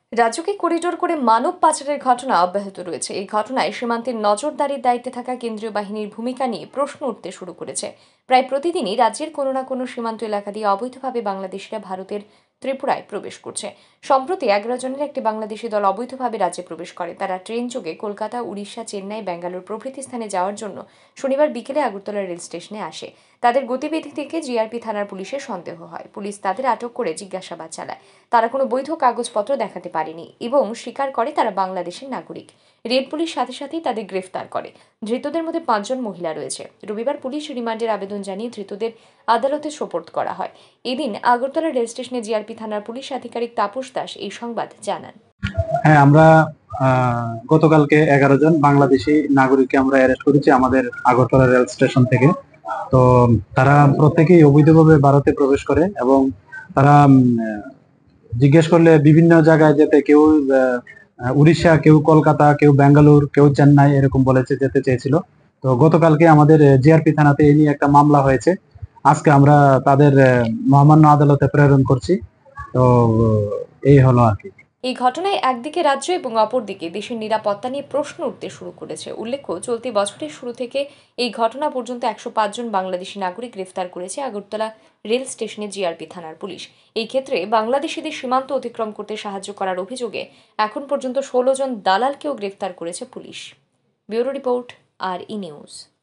রাজ্যকে করিডোর করে মানব পাচারের ঘটনা অব্যাহত রয়েছে। এই ঘটনায় সীমান্তের নজরদারির দায়িত্বে থাকা কেন্দ্রীয় বাহিনীর ভূমিকা নিয়ে প্রশ্ন উঠতে শুরু করেছে। প্রায় প্রতিদিনই রাজ্যের কোনো না কোনো সীমান্ত এলাকা দিয়ে অবৈধভাবে বাংলাদেশিরা ভারতের ত্রিপুরায় প্রবেশ করছে। সম্প্রতি 11 জনের একটি বাংলাদেশি দল অবৈধভাবে রাজ্যে প্রবেশ করে। তারা ট্রেন যোগে কলকাতা, উড়িষ্যা, চেন্নাই, ব্যাঙ্গালোর প্রভৃতি স্থানে যাওয়ার জন্য শনিবার বিকেলে আগরতলা রেল স্টেশনে আসে। তাদের গতিবিধি থেকে জিআরপি থানার পুলিশের সন্দেহ হয়। পুলিশ তাদের আটক করে জিজ্ঞাসাবাদ চালায়। তারা কোনো বৈধ কাগজপত্র দেখাতে পারেনি এবং স্বীকার করে তারা বাংলাদেশের নাগরিক। রেড পুলিশ সাথে সাথেই তাদের গ্রেফতার করে। ধৃতদের মধ্যে 5 জন মহিলা রয়েছে। রবিবার পুলিশ রিমান্ডের আবেদন জানিয়ে ধৃতদের আদালতে সোপর্দ করা হয়। এদিন আগরতলা রেল স্টেশনে জিআরপি থানার পুলিশ আধিকারিক তাপস দাস এই সংবাদ জানান। হ্যাঁ, আমরা গতকালকে 11 জন বাংলাদেশি নাগরিককে আমরা অ্যারেস্ট করেছি আমাদের আগরতলা রেল স্টেশন থেকে। তো তারা প্রত্যেকেই অবৈধভাবে ভারতে প্রবেশ করে এবং তারা জিজ্ঞেস করলে বিভিন্ন জায়গায় যেতে, কেউ উড়িষ্যা, কেউ কলকাতা, কেউ ব্যাঙ্গালোর, কেউ চেন্নাই এরকম বলেছে যেতে চেয়েছিল। তো গতকালকে আমাদের জিআরপি থানাতে এই নিয়ে একটা মামলা হয়েছে। আজকে আমরা তাদের মহামান্য আদালতে প্রেরণ করছি। তো এই হলো আর কি। এই ঘটনায় একদিকে রাজ্য এবং অপরদিকে দেশের নিরাপত্তা নিয়ে প্রশ্ন উঠতে শুরু করেছে। উল্লেখ্য, চলতি বছরের শুরু থেকে এই ঘটনা পর্যন্ত 105 জন বাংলাদেশি নাগরিক গ্রেফতার করেছে আগরতলা রেল স্টেশনে জিআরপি থানার পুলিশ। এই ক্ষেত্রে বাংলাদেশিদের সীমান্ত অতিক্রম করতে সাহায্য করার অভিযোগে এখন পর্যন্ত 16 জন দালালকেও গ্রেফতার করেছে police. Bureau report, R E news.